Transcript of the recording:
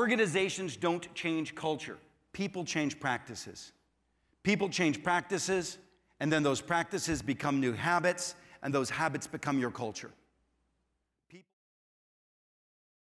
Organizations don't change culture. People change practices. People change practices, and then those practices become new habits, and those habits become your culture.